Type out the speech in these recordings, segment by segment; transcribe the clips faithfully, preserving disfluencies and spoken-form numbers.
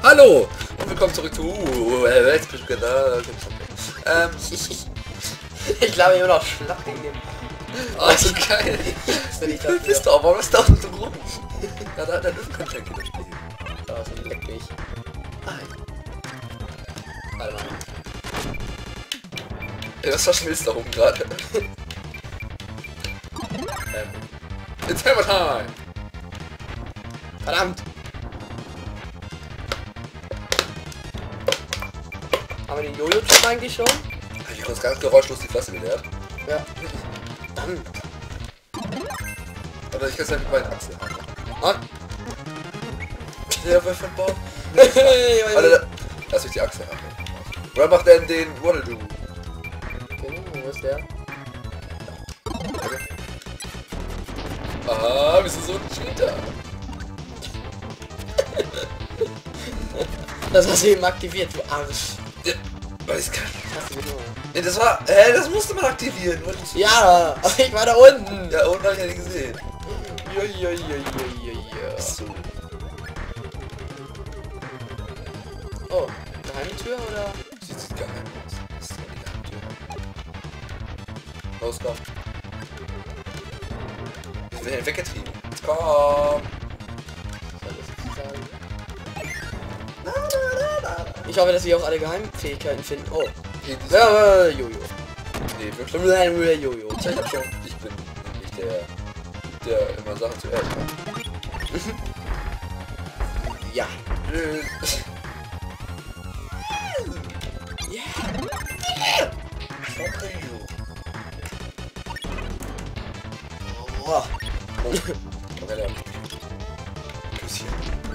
Hallo und willkommen zurück zu äh, Let's Play Kanal. Ähm, ich, ich glaube immer noch schlapp in dem. Oh, so geil. Bin ich dafür. Bist du auch, warum ist da unten so rum? Ja, da, da dürfen keine Schenke spielen. Da ist ein Leck mich. Nein. Warte mal. Ey, was verschmilzt da oben gerade? ähm. It's Hammer Time! Verdammt! Haben wir den Jojo-Typ eigentlich schon? Ich habe uns ganz geräuschlos die Klasse geleert. Ja. Verdammt! Aber ich kann es halt mit meinen Achseln haben. Ah. Der Wolf von Bob. Hey, Alter, lass mich die Achse haben. Wer macht denn den Waddle-Doo? Okay, wo ist der? Ah, wir sind so ein Cheater. Das hast du eben aktiviert, du Arsch. Ja, weil ich kann. Hast du genau. Nee, das war. Hä, das musste man aktivieren. Ja, aber ich war da unten. Ja, unten hab ich ja nicht gesehen. Ja, ja, ja, ja, ja. So. Oh, geheime Tür oder? Sieht sieht geheim aus. Das ist die Geheimtür. Rauskommen. Wir werden ihn weggetrieben. Jetzt komm. Was soll das sagen? Ich hoffe, dass wir auch alle Geheimfähigkeiten finden. Oh. Nee, die Ja, äh, Jojo. nee, wirklich. Jojo. Ich hab schon. Ich bin nicht der, der immer Sachen zuerst macht. Ja. Tschüss. Yeah. Oh. Komm her, Küsschen.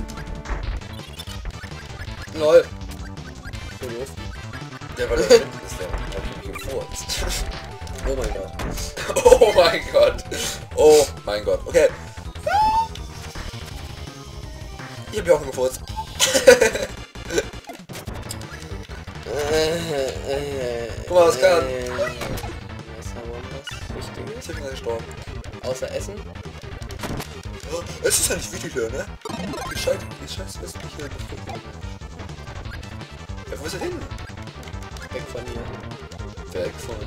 Lol. Jojo. Der war der Wind ist der. Hab ich mich gefurzt. Oh mein Gott. Oh mein Gott. Oh mein Gott. Okay. Ich hab ja auch gefurzt. Guck mal, was kann. Was haben wir was Wichtiges? Ich bin gestorben. Außer Essen? Ja, es ist ja nicht wichtig hier, ne? Gescheit, gescheit, was nicht hier gefunden. Ja, wo ist er hin? Weg von hier. Weg von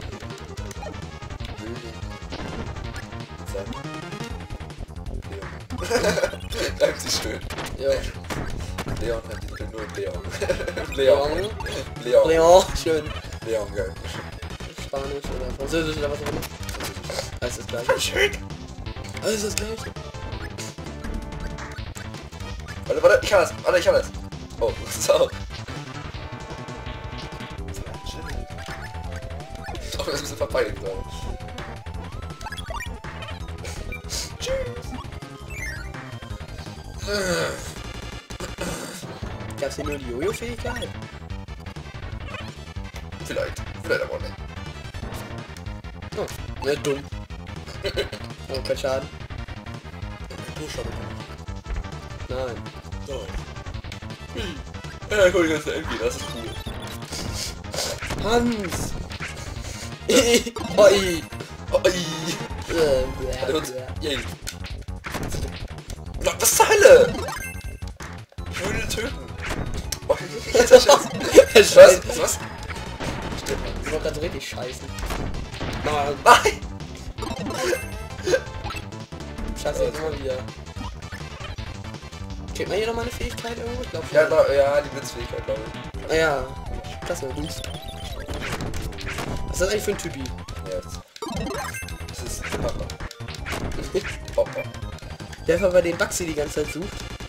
Sein. Leon. Reimt sich schön. Ja. Leon hat die nur Leon. Leon. Leon. Leon. Leon. Schön. Leon, geil. Spanisch oder Französisch oder was auch immer. Alles das gleiche. Schön. Alles das gleiche. Warte, warte, ich hab das. Warte, ich hab das. Oh, so. Ich hoffe, das ist ein bisschen verpeilt gerade. Gab's hier nur die Jojo-Fähigkeit? Vielleicht. Vielleicht aber auch nicht. Oh, ne, dumm. Oh, kein Schaden. Nein. So. Ja, guck, das ist der Envy, das ist cool. Hans! Oi! Oi! Äh, Hat er uns... blä, Yay. Na, was zur Hölle? Ich will ihn töten. Oh, jetzt ist er blä. Was? Was? Was? Ich wollte gerade so richtig scheißen. Nein! Nein! Scheiße, jetzt immer wieder. Kriegt man hier noch mal eine Fähigkeit irgendwo? Ich glaube schon. Ja, glaub, ja, die Blitzfähigkeit, glaube ich. Ah ja. Klasse, gut. Was ist das eigentlich für ein Typi? Ja, das, das ist Papa. Papa. Der einfach bei den Baxi die ganze Zeit sucht.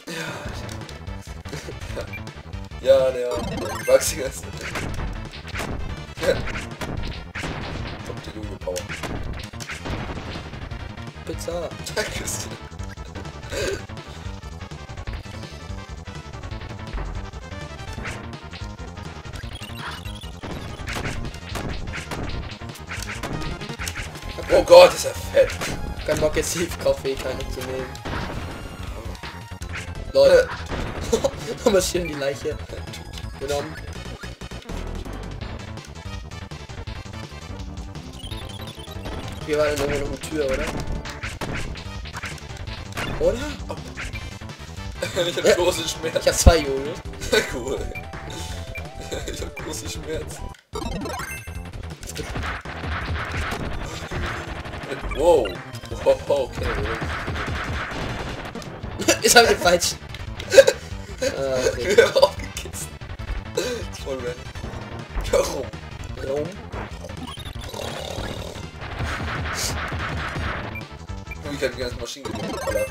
Ja. Ja, der Max die ganze Zeit. Ja. Kommt die Jojo Power. Pizza. Dankeschön. Oh Gott, ist er fett. Kein Bock jetzt die Kauffähigkeit noch zu nehmen. Leute. Haben wir schön die Leiche genommen. Hier war dann irgendwo noch eine Tür, oder? Oder? Ich hab großen Schmerz. Ich hab zwei Jojos. Cool. Ich hab große Schmerzen. Wow. Wow, okay. Ist halt falsch. Ah, okay. Ich hab aufgekissen. Voll random. Warum? Raum. Ich kann die ganzen Maschinen gewinnen, Alter.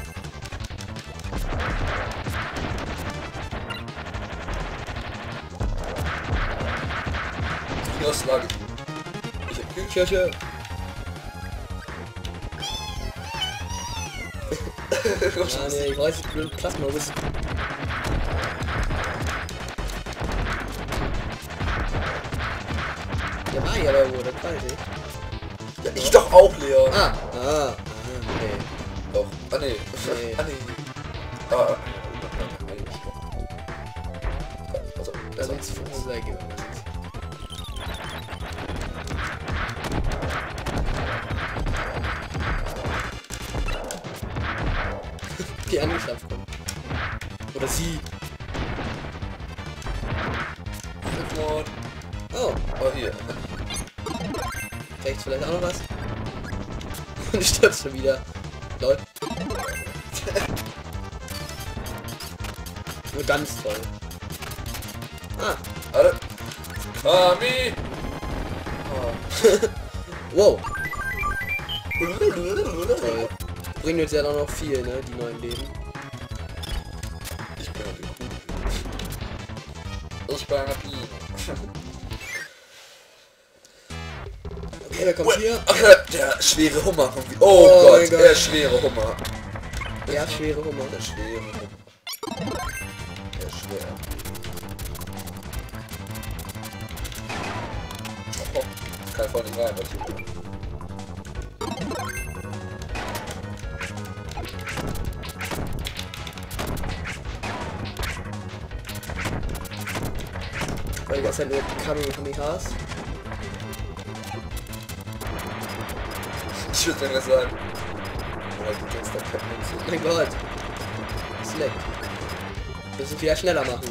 Hier aus Lage. Ich hab Kühlkirche. Ah, nee, ich weiß, ich bin Plasma. Der war hier aber wo, das weiß ich. Ja, ich doch auch, Leon. Ah, ah, ah, okay. Doch. Ah, nee. Nee. Ah, nee. Ah. Also, Das also, ist zu sehr geben. Die angeschafft kommt. Oder sie. Fünfmal. Oh, Oh, hier. rechts vielleicht auch noch was. Und ich stürze schon wieder. Lol. Nur ganz toll. Ah, Warte. Mami! wow. Toll. Bringen uns ja dann noch viel, ne? Die neuen Leben. Ich bin halt cool. Ich bin happy. Okay, wer kommt hier? Ach, der schwere Hummer kommt wieder. Oh, Oh Gott, mein Gott. der schwere Hummer. Der schwere Hummer. Der schwere Hummer. Der schwer. Oh, kann voll nicht rein, was ich will. Weil die ganze Zeit nur Kamehamehas. Ich würde mir das sagen. Oder du kennst da Captain. Mein Gott. Slack. Wir müssen wieder schneller machen.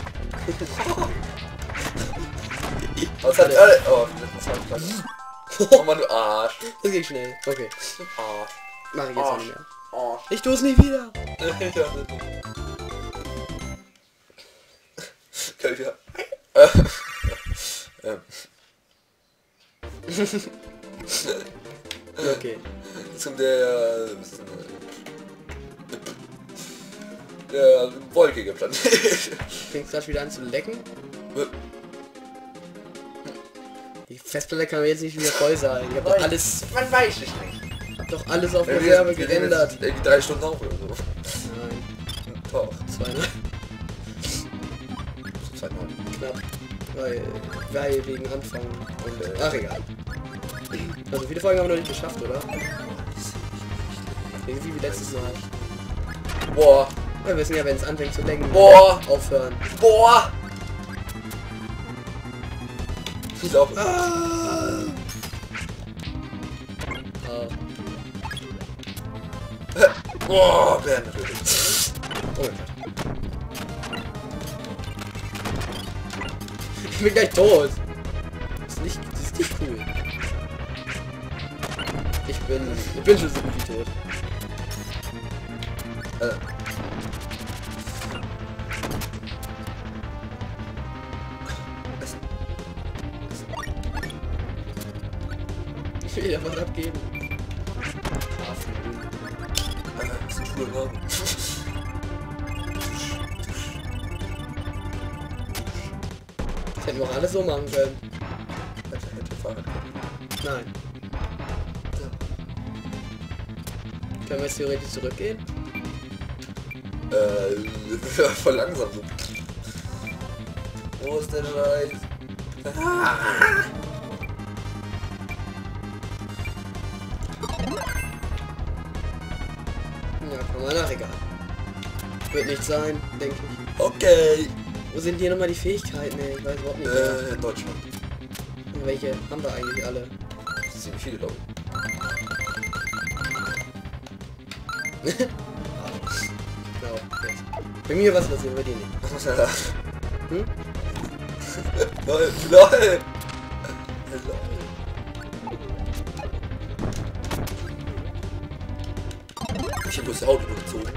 Was hat alle? Oh, die letzten zwei Platten. Oh Mann, du Arsch. Das geht schnell. Okay. Arsch. Mach ich jetzt auch nicht mehr. Arsch. Ich tue es nicht wieder. Kann ich wieder. Äh, ähm. Okay. Zum der. Der wolkige Planet. Fängt gerade wieder an zu lecken. Die Festplatte kann mir jetzt nicht wieder voll sein. Ich hab doch alles, Man weiß es nicht. hab doch alles auf Ja, Reserve wir- wir nehmen geändert. jetzt Irgendwie drei Stunden auf oder so. Nein, Doch. zwei, ne? Zeit mal. Knapp. Weil, weil wegen Anfang und äh, ach egal. Also viele Folgen haben wir noch nicht geschafft, oder? Irgendwie wie letztes Mal. Boah. Wir wissen ja, wenn es anfängt zu lenken, Boah. aufhören. Boah. Ich glaube. Ah. Ah. Boah, werden natürlich. Oh mein Gott. Ich bin gleich tot. Das ist nicht, das ist nicht cool. Ich bin, ich bin schon so gut wie tot. Äh. Ich will ja was abgeben. Äh, ist ein cooler Name. Das hätten wir auch alles so machen können. Hätte, hätte Fahrrad können. Nein. Können wir jetzt theoretisch zurückgehen? Äh, voll langsam so. Wo ist der Scheiß? Ja, komm mal nach, egal. Wird nicht sein, denke ich. Okay. Wo sind hier nochmal die Fähigkeiten, ey? Ich weiß überhaupt nicht mehr. Äh, in Deutschland. Welche haben wir eigentlich alle? Das sind ziemlich viele, glaube Genau, jetzt. Bei mir was passiert, bei dir nicht. ich. Hm? Lol, lol. Lol. Ich hab bloß die Haut übergezogen.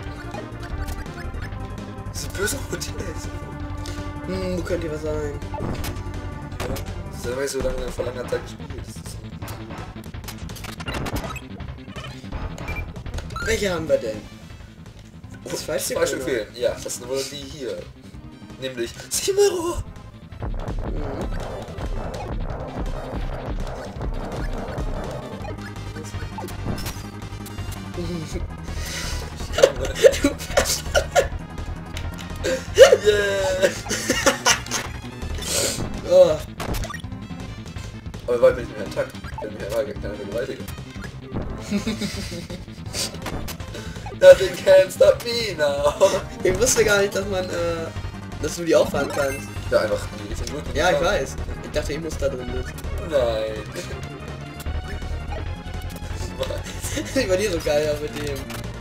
Das ist böse Hotels. Hm, wo könnte was sein? Das ist ja nicht so lange vor langer Zeit gespielt. Das ist so. Welche haben wir denn? Das falsche Zwei Stück Corner. fehlen. Ja, das sind wohl die hier. Nämlich Simero. Mhm. Du Yeah. oh. Aber weil bin ich mir intakt. Ich bin mir ein kleiner Vergewaltiger. Nothing can stop me now. Ich wusste gar nicht, dass man, äh, dass du die auffahren kannst. Ja, einfach die Richtung drücken. Ja, ich weiß. Ich dachte, ich muss da drin sitzen. Nein. Ich war nie so geil mit dem.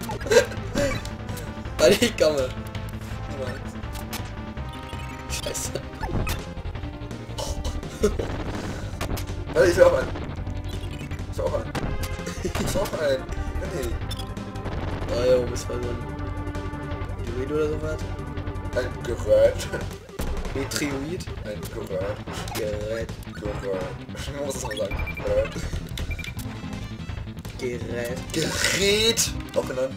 Weil ich komme. Scheiße. Warte, ich will auch einen. Ich will auch einen. Ich will auch einen. Nee. Oh ja, das war so ein Dioid oder sowas. Ein Gerät. Metrioid. Ein Gerät. Gerät. Gerät. Ich muss es mal sagen. Gerät. Gerät. Gerät. Auch genannt.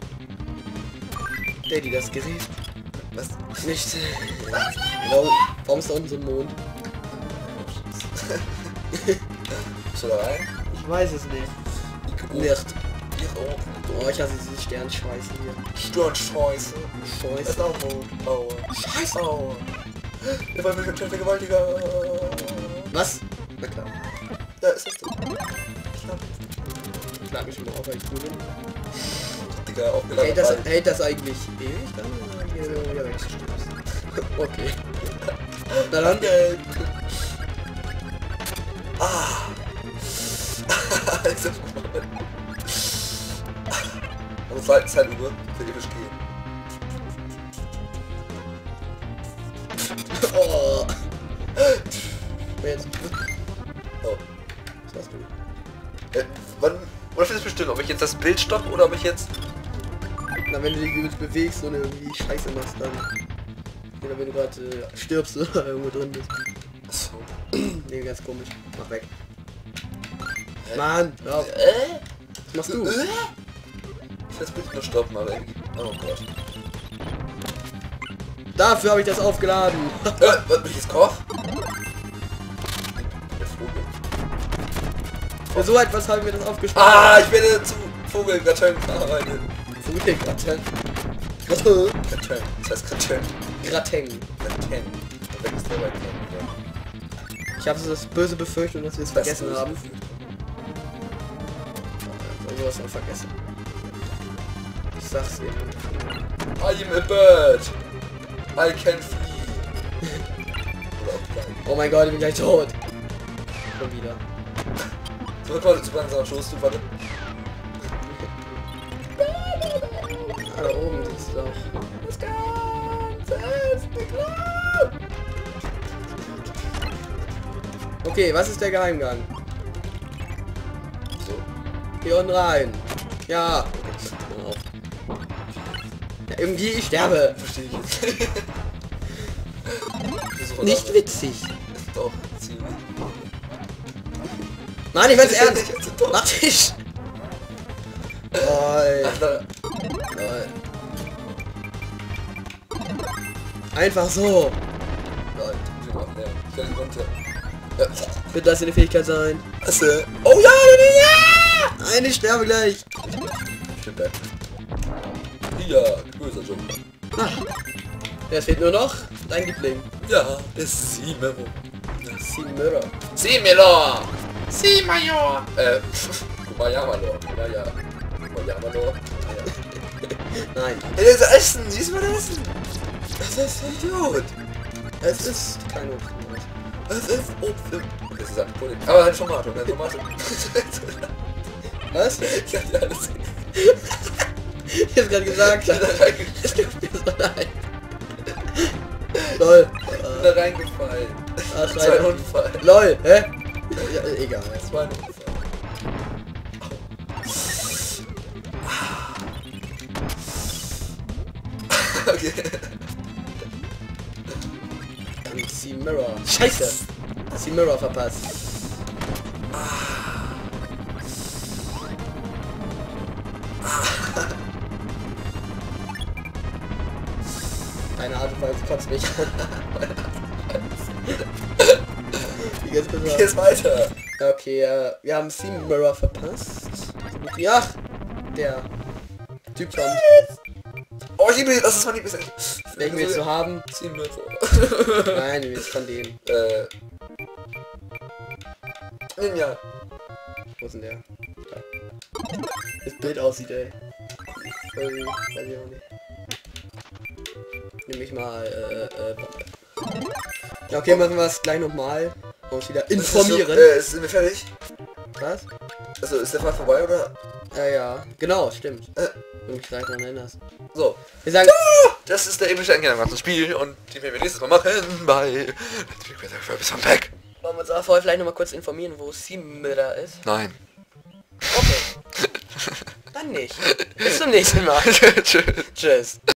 Daddy, das Gerät. Was? Nicht. Warum, warum ist da unten so ein Mond? Bist du da rein? Ich weiß es nicht. Oh. Nicht. Oh. Oh, ich hasse diese Sternschweiße hier. Stirnscheiße. Scheiße. ist auch Mond. Aua. Scheiße. Aua. Wir wollen mich mit dem Vergewaltiger. Was? Na klar. Da ist es. Knapp. Ich lag mich schon mal auf, weil ich gut bin. Digga, aufgeladen. Hält das, hält das eigentlich ewig dann? Oder hier so wieder weg? Okay. Na dann. Geld. Ah. Also, aber Zeit, Zeituhr für ewisch gehen. Oh. Jetzt. Oh. Was hast du? Äh, wann, oder findest du bestimmt, ob ich jetzt das Bild stoppe oder ob ich jetzt... Na, wenn du dich übelst bewegst und irgendwie Scheiße machst, dann... Oder wenn du gerade äh, stirbst oder irgendwo drin bist. Achso. Nee, ganz komisch. Mach weg. Hä? Mann, hör auf. Äh? Was machst du? Äh? Ich will das Bild nur stoppen, aber irgendwie... Oh Gott. Dafür habe ich das aufgeladen. Äh, was, bin ich jetzt Koch? Der Vogel. Für so etwas haben wir das aufgespart. Ah, ich werde zu Vogelgratin verarbeitet. Vogelgratin. Gratin. Das heißt Gratin. Gratin. Gratin. Und weg ist der bei Gratin. Ich habe so das böse Befürchtung, dass wir es vergessen haben. Also sowas noch vergessen. Ich sag's dir. I am a bird. I can flee. Oder auch gleich. Oh mein Gott, ich bin gleich tot. Schon wieder. So, warte, zu langsam Schoß, du, warte. Ah, da oben sitzt du auch. Das Ganze ist geklaut. Okay, was ist der Geheimgang? So. Hier unten rein. Ja. Genau. Ja, irgendwie, ich sterbe. Verstehe ich jetzt. Nicht witzig. Doch, ziemlich. Mann, ich mein's ernst. Doch. Mach dich. Lol. Alter. Lol. Einfach so. Nein, ich will machen, ja. Ich kann nicht runter. Ja. Wird das eine Fähigkeit sein? Was, äh? Oh ja, ja! Nein, ich sterbe gleich. Stimmt, ja. Ja, böser Joker. Ah. Ja, es fehlt nur noch dein Liebling. Ja, das Simero. Simera. Simero! Simajor! Äh, Kumayamalor. Ja, ja. Kumayamalor. Nein. Ey, das Essen! Siehst du mal das Essen? Das ist ein Idiot! Es ist kein Obst. Es ist Obst. Das ist ein Pudding. Aber ein Tomato, ein Tomato. Was? Ich hab dir alles. Ich hab's gerade gesagt. Ich hab da reingeschrieben. Es tut mir so leid. Lol. Da reingefallen. Ah, Das war ein scheiße. Unfall. Lol, hä? Ja, egal. Das war ein Unfall. Okay. Dann C Mirror. Scheiße. C Mirror verpasst. Deine Art und Weise kotzt mich an. Wie geht's Geh bitte? jetzt weiter. Okay, äh, wir haben C Mirror verpasst. Ja, der Typ kommt. Oh, ich liebe ihn, das ist mein Lieblings. Welchen willst du haben? Zieh mir so. Nein, du willst von dem. Äh. Ninja. Wo ist denn der? Da. Das Bild aussieht, ey. Irgendwie, weiß ich auch nicht. Nimm ich mal, äh, äh, ja, okay, machen wir es gleich nochmal. Und wieder informieren. Ist, äh, sind wir fertig? Was? Also ist der Fall vorbei oder? Ja, ja. Genau, stimmt. Äh. Wenn du mich gleich daran erinnerst. So. Wir sagen... Das ist der epische Eingang zum Spiel und die werden wir nächstes Mal machen bei Let's Be Better Furbies from Back. Wollen wir uns auch vorher vielleicht nochmal kurz informieren, wo C Mirror ist? Nein. Okay. Dann nicht. Bis zum nächsten Mal. Tschüss. Tschüss.